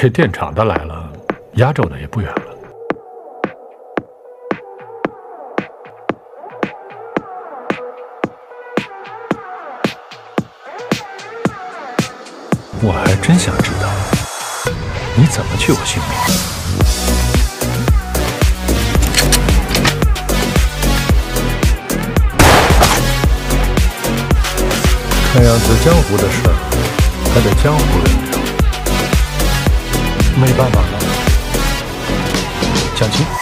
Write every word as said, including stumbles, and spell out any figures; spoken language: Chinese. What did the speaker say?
这电厂的来了，压轴的也不远了。我还真想知道你怎么去我性命。看样子江湖的事儿还得江湖人聊，没办法了，蒋青。